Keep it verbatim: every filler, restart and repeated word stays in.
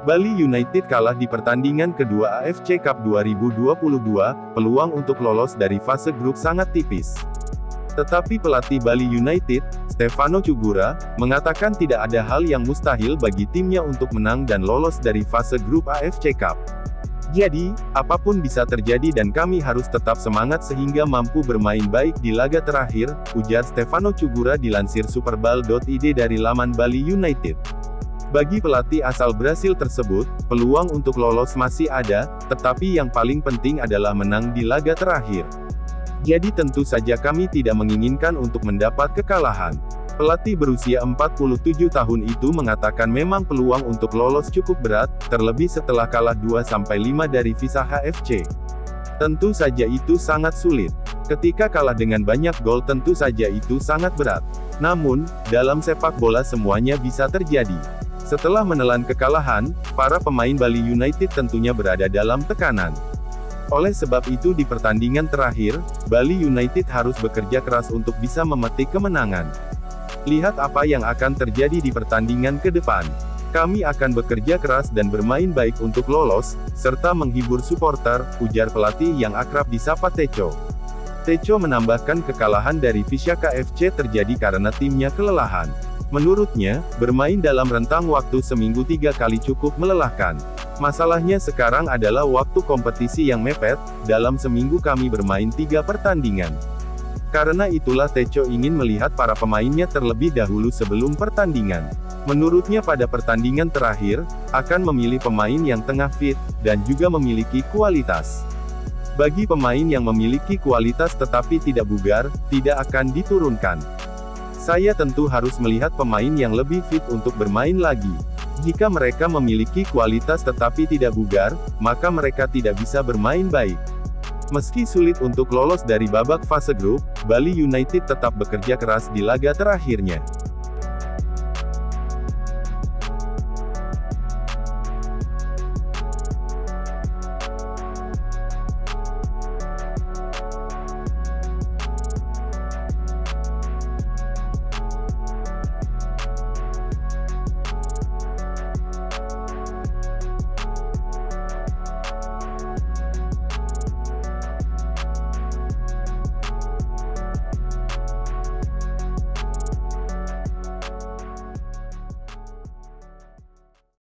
Bali United kalah di pertandingan kedua A F C Cup dua ribu dua puluh dua, peluang untuk lolos dari fase grup sangat tipis. Tetapi pelatih Bali United, Stefano Cugura, mengatakan tidak ada hal yang mustahil bagi timnya untuk menang dan lolos dari fase grup A F C Cup. Jadi, apapun bisa terjadi dan kami harus tetap semangat sehingga mampu bermain baik di laga terakhir, ujar Stefano Cugura dilansir superbal titik i d dari laman Bali United. Bagi pelatih asal Brasil tersebut, peluang untuk lolos masih ada, tetapi yang paling penting adalah menang di laga terakhir. Jadi tentu saja kami tidak menginginkan untuk mendapat kekalahan. Pelatih berusia empat puluh tujuh tahun itu mengatakan memang peluang untuk lolos cukup berat, terlebih setelah kalah dua sampai lima dari Visa H F C. Tentu saja itu sangat sulit. Ketika kalah dengan banyak gol tentu saja itu sangat berat. Namun, dalam sepak bola semuanya bisa terjadi. Setelah menelan kekalahan, para pemain Bali United tentunya berada dalam tekanan. Oleh sebab itu di pertandingan terakhir, Bali United harus bekerja keras untuk bisa memetik kemenangan. Lihat apa yang akan terjadi di pertandingan ke depan. Kami akan bekerja keras dan bermain baik untuk lolos, serta menghibur supporter, ujar pelatih yang akrab disapa Teco. Teco menambahkan kekalahan dari Vizcaya F C terjadi karena timnya kelelahan. Menurutnya, bermain dalam rentang waktu seminggu tiga kali cukup melelahkan. Masalahnya sekarang adalah waktu kompetisi yang mepet, dalam seminggu kami bermain tiga pertandingan. Karena itulah Teco ingin melihat para pemainnya terlebih dahulu sebelum pertandingan. Menurutnya pada pertandingan terakhir, akan memilih pemain yang tengah fit, dan juga memiliki kualitas. Bagi pemain yang memiliki kualitas tetapi tidak bugar, tidak akan diturunkan. Saya tentu harus melihat pemain yang lebih fit untuk bermain lagi. Jika mereka memiliki kualitas tetapi tidak bugar, maka mereka tidak bisa bermain baik. Meski sulit untuk lolos dari babak fase grup, Bali United tetap bekerja keras di laga terakhirnya.